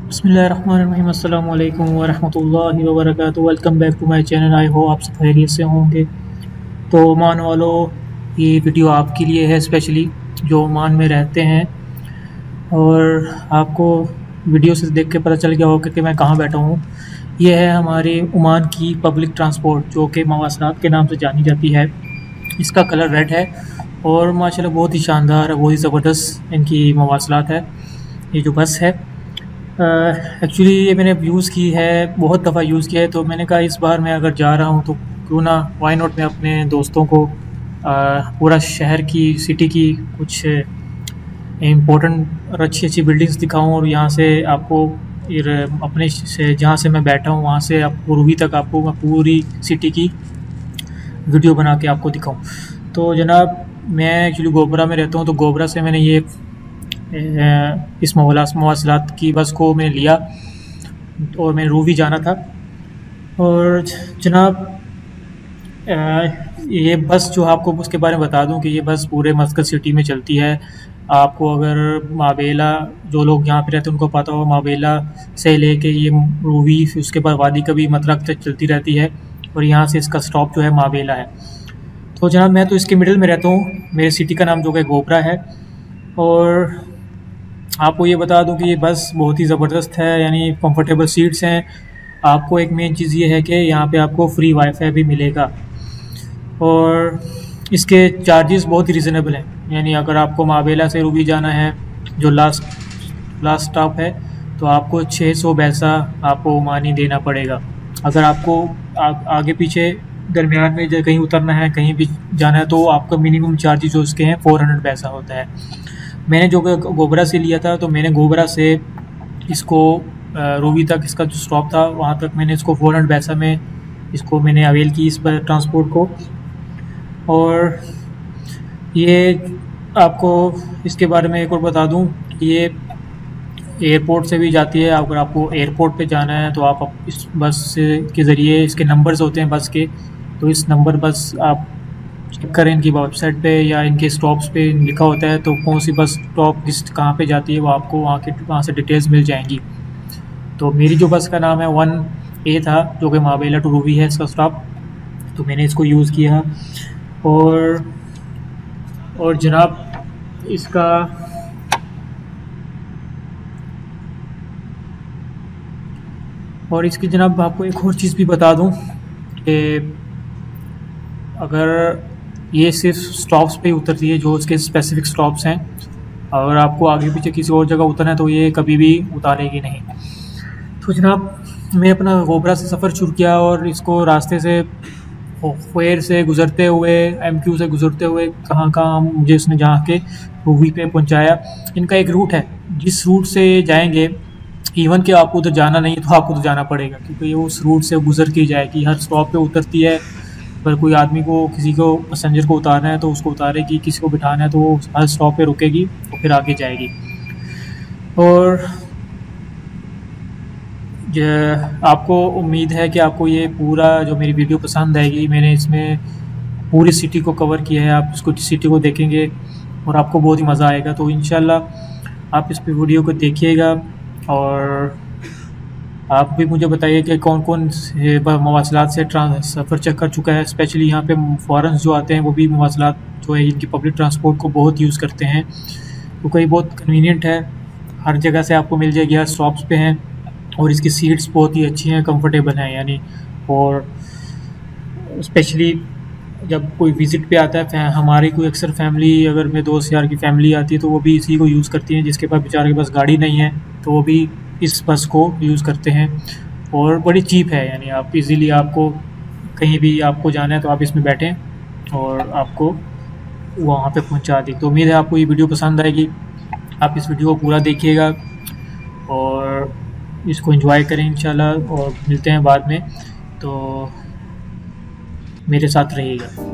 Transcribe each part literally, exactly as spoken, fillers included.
बिस्मिल्लाहिर्रहमानिर्रहीम अस्सलाम वालेकुम वरहमतुल्लाहि वबरकातुहू। Welcome back to my channel. आई हो आप सब खैरियत से होंगे। तो ओमान वालों, ये वीडियो आपके लिए है स्पेशली, जो ओमान में रहते हैं। और आपको वीडियो से देख के पता चल गया होगा कि मैं कहाँ बैठा हूँ। ये है हमारे ओमान की पब्लिक ट्रांसपोर्ट, जो कि मवासलात के नाम से जानी जाती है। इसका कलर रेड है और माशाल्लाह बहुत ही शानदार, बहुत ही ज़बरदस्त इनकी मवासलात है। ये जो बस है, एक्चुअली ये मैंने यूज़ की है, बहुत दफ़ा यूज़ किया है। तो मैंने कहा इस बार मैं अगर जा रहा हूँ तो क्यों ना, वाई नॉट, मैं अपने दोस्तों को अ, पूरा शहर की, सिटी की कुछ इम्पोर्टेंट और अच्छी अच्छी बिल्डिंग्स दिखाऊं। और यहाँ से आपको इर अपने से, जहाँ से मैं बैठा हूँ वहाँ से आपको रूबी तक आपको मैं पूरी सिटी की वीडियो बना के आपको दिखाऊं। तो जनाब, मैं एक्चुअली गोबरा में रहता हूँ, तो गोबरा से मैंने ये इस मवासलात की बस को मैंने लिया और मैंने रूबी जाना था। और जनाब, ये बस जो आपको उसके बारे में बता दूं कि ये बस पूरे मस्कत सिटी में चलती है। आपको अगर माबेला, जो लोग यहाँ पे रहते हैं उनको पता हो, माबेला से लेके ये रूबी, फिर उसके बाद वादी कभी मतरक तक चलती रहती है। और यहाँ से इसका स्टॉप जो है माबेला है। तो जनाब, मैं तो इसके मिडिल में रहता हूँ। मेरे सिटी का नाम जो है गोबरा है। और आपको ये बता दूं कि ये बस बहुत ही ज़बरदस्त है, यानी कंफर्टेबल सीट्स हैं। आपको एक मेन चीज़ ये है कि यहाँ पे आपको फ्री वाईफाई भी मिलेगा। और इसके चार्जेस बहुत ही रिजनेबल हैं। यानी अगर आपको माबेला से रूबी जाना है, जो लास्ट लास्ट स्टॉप है, तो आपको छः सौ पैसा आपको ओमानी देना पड़ेगा। अगर आपको आ, आगे पीछे दरमियान में कहीं उतरना है, कहीं भी जाना है, तो आपका मिनिमम चार्जेस जो उसके हैं फोर हंड्रेड पैसा होता है। मैंने जो गोबरा से लिया था, तो मैंने गोबरा से इसको रूबी तक, इसका जो स्टॉप था वहाँ तक, मैंने इसको फोर हंड्रेड पैसा में इसको मैंने अवेल की, इस ट्रांसपोर्ट को। और ये आपको इसके बारे में एक और बता दूं, ये एयरपोर्ट से भी जाती है। अगर आपको एयरपोर्ट पे जाना है तो आप इस बस के ज़रिए, इसके नंबर्स होते हैं बस के, तो इस नंबर बस आप चेक करें इनकी वेबसाइट पे या इनके स्टॉप्स पे लिखा होता है, तो कौन सी बस स्टॉप किस कहाँ पे जाती है वो आपको वहाँ के वहाँ से डिटेल्स मिल जाएंगी। तो मेरी जो बस का नाम है वन ए था, जो कि माबेला टू रूबी है इसका स्टॉप, तो मैंने इसको यूज़ किया। और और जनाब, इसका और इसकी जनाब आपको एक और चीज़ भी बता दूं कि अगर ये सिर्फ स्टॉप्स पे उतरती है, जो उसके स्पेसिफिक स्टॉप्स हैं, अगर आपको आगे पीछे किसी और जगह उतरना है तो ये कभी भी उतारेगी नहीं। तो जनाब, मैं अपना गोबरा से सफ़र शुरू किया और इसको रास्ते से ख्वेर से गुज़रते हुए, एम क्यू से गुज़रते हुए, कहाँ कहाँ मुझे उसने जहाँ के रूबी पे पहुँचाया। इनका एक रूट है, जिस रूट से जाएंगे, इवन कि आपको उधर जाना नहीं है तो आपको तो जाना पड़ेगा, क्योंकि ये उस रूट से गुज़र के जाएगी। हर स्टॉप पे उतरती है। अगर कोई आदमी को, किसी को, पैसेंजर को उतारना है तो उसको उतारेगी, किसी को बिठाना है तो वो हर स्टॉप पे रुकेगी और फिर आगे जाएगी। और आपको उम्मीद है कि आपको ये पूरा जो मेरी वीडियो पसंद आएगी। मैंने इसमें पूरी सिटी को कवर किया है। आप इसको सिटी को देखेंगे और आपको बहुत ही मज़ा आएगा। तो इंशाल्लाह आप इस वीडियो को देखिएगा। और आप भी मुझे बताइए कि कौन कौन से मवासलात से ट्रांस सफ़र चेक कर चुका है। स्पेशली यहाँ पे फॉरेन जो आते हैं वो भी मवासलात जो है इनकी पब्लिक ट्रांसपोर्ट को बहुत यूज़ करते हैं, क्योंकि ये बहुत कन्वीनियंट है। हर जगह से आपको मिल जाएगी, हर स्टॉप्स पे हैं। और इसकी सीट्स बहुत ही अच्छी हैं, कंफर्टेबल हैं यानी। और स्पेशली जब कोई विज़िट पे आता है, हमारी कोई अक्सर फैमिली, अगर मेरे दोस्त यार की फैमिली आती है तो वो भी इसी को यूज़ करती हैं। जिसके पास, बेचारे के पास गाड़ी नहीं है, तो वो भी इस बस को यूज़ करते हैं। और बड़ी चीप है, यानी आप इजीली, आपको कहीं भी आपको जाना है तो आप इसमें बैठें और आपको वहाँ पे पहुँचा दी। तो उम्मीद है आपको ये वीडियो पसंद आएगी। आप इस वीडियो को पूरा देखिएगा और इसको एंजॉय करें इंशाल्लाह। और मिलते हैं बाद में, तो मेरे साथ रहिएगा।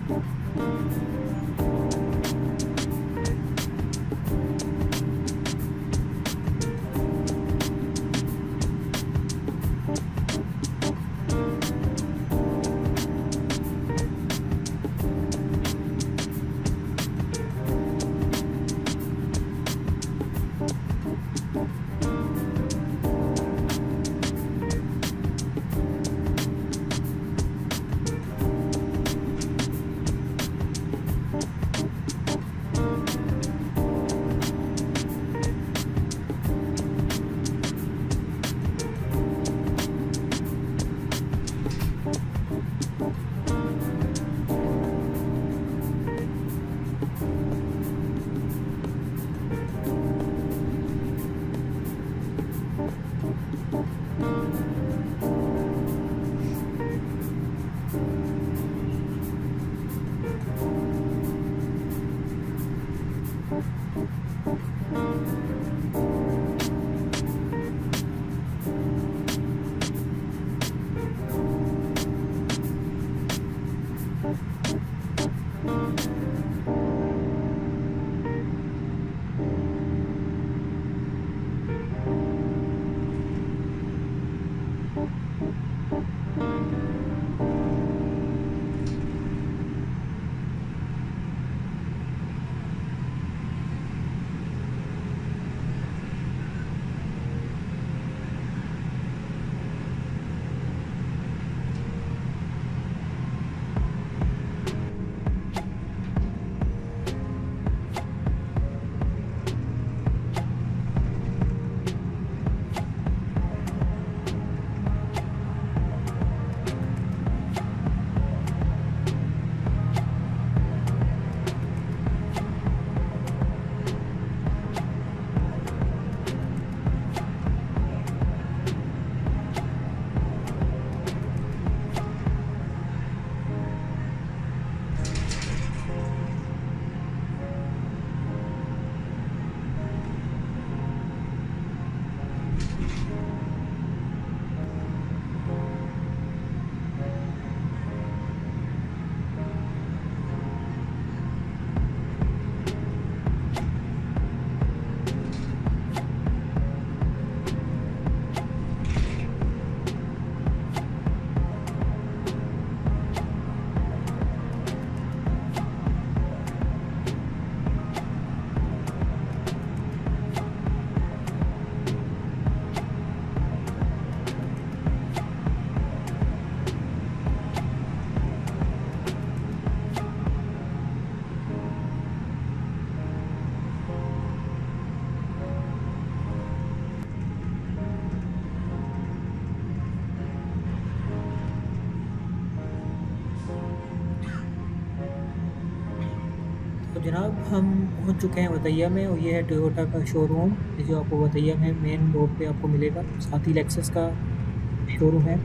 तो जनाब हम पहुंच चुके हैं वतैया में और ये है टोयोटा का शोरूम, जो आपको वतैया में मेन रोड पे आपको मिलेगा। साथ ही लेक्सस का शोरूम है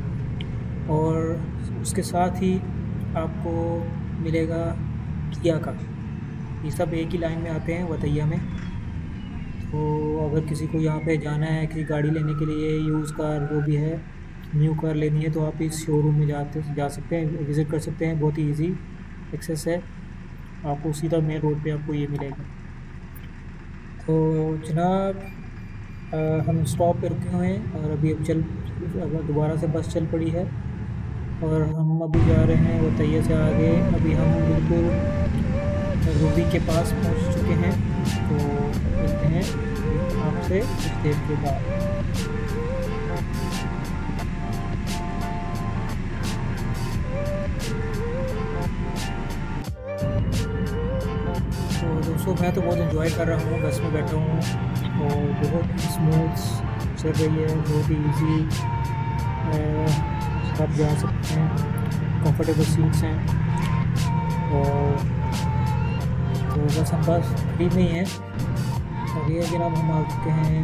और उसके साथ ही आपको मिलेगा किया का। ये सब एक ही लाइन में आते हैं वतैया में। तो अगर किसी को यहाँ पे जाना है, किसी गाड़ी लेने के लिए, यूज़ कार जो भी है, न्यू कार लेनी है, तो आप इस शोरूम में जाते जा सकते हैं, विज़िट कर सकते हैं। बहुत ही ईजी एक्सेस है, आपको सीधा मेन रोड पे आपको ये मिलेगा। तो जनाब हम स्टॉप पे रुके हुए हैं और अभी अब चल अब दोबारा से बस चल पड़ी है और हम अभी जा रहे हैं वतैया से आगे। अभी हम बिल्कुल रूबी के पास पहुंच चुके हैं। तो मिलते हैं आपसे कुछ देर के बाद। तो दोस्तों मैं तो बहुत एंजॉय कर रहा हूँ, बस में बैठा हूँ और बहुत स्मूथ चल रही है, बहुत ही ईजी, सब जा सकते हैं, कंफर्टेबल सीट्स हैं। और तो बस हम बस फ्री में ही हैं। और ये जनाब हम आ चुके हैं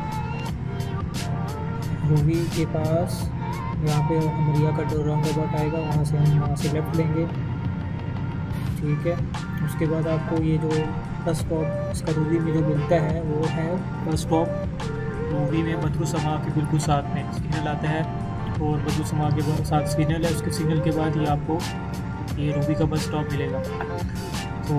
रूबी के पास। यहाँ पे अमरिया का जो राउंड अबाउट आएगा, वहाँ से हम वहाँ से लेफ़्ट लेंगे, ठीक है। उसके बाद आपको ये जो बस स्टॉप इसका रूबी में जो मिलता है वो है बस स्टॉप रूबी में बदरू समा के बिल्कुल साथ में सिग्नल आता है और बदरू समा के साथ सिग्नल है। उसके सिग्नल के बाद ही आपको ये रूबी का बस स्टॉप मिलेगा। तो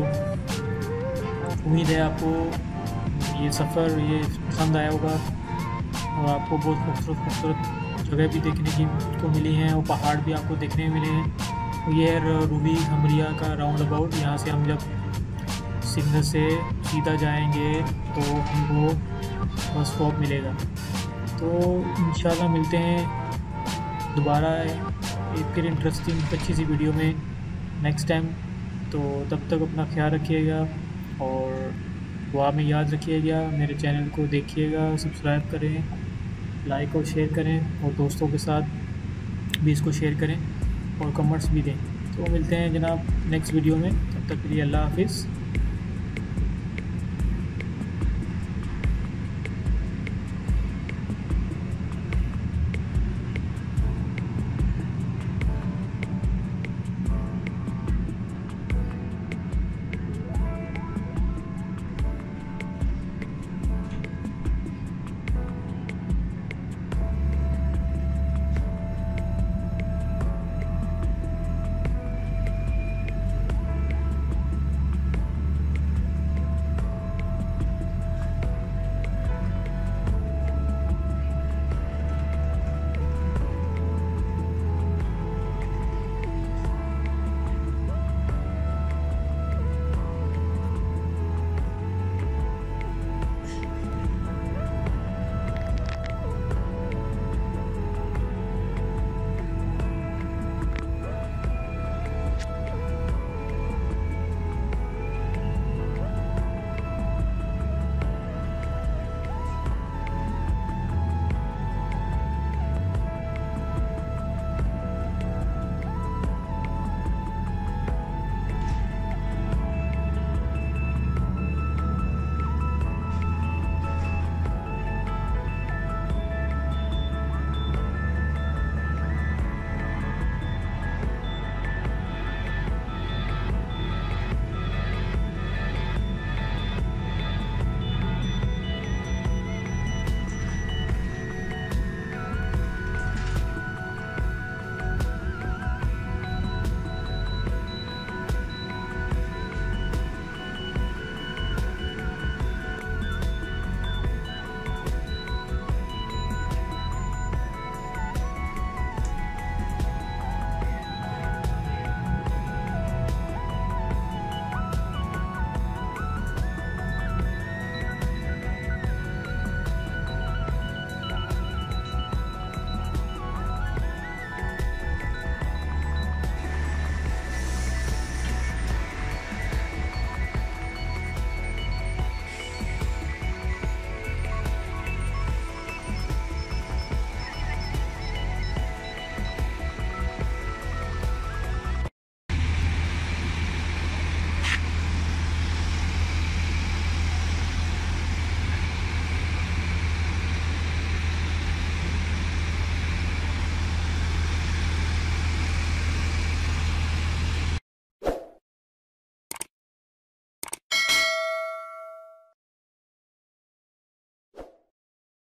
उम्मीद है आपको ये सफ़र ये पसंद आया होगा और आपको बहुत खूबसूरत खूबसूरत जगह भी देखने की को मिली हैं और पहाड़ भी आपको देखने मिले हैं। तो ये है रूबी हमरिया का राउंड अबाउट। यहाँ से हम जब सिग्नल से सीधा जाएंगे तो हमको बस स्टॉप मिलेगा। तो इंशाल्लाह मिलते हैं दोबारा एक फिर इंटरेस्टिंग अच्छी सी वीडियो में नेक्स्ट टाइम। तो तब तक अपना ख्याल रखिएगा और दुआ में याद रखिएगा। मेरे चैनल को देखिएगा, सब्सक्राइब करें, लाइक और शेयर करें और दोस्तों के साथ भी इसको शेयर करें और कमेंट्स भी दें। तो मिलते हैं जनाब नेक्स्ट वीडियो में, तब तक के लिए अल्लाह हाफिज़।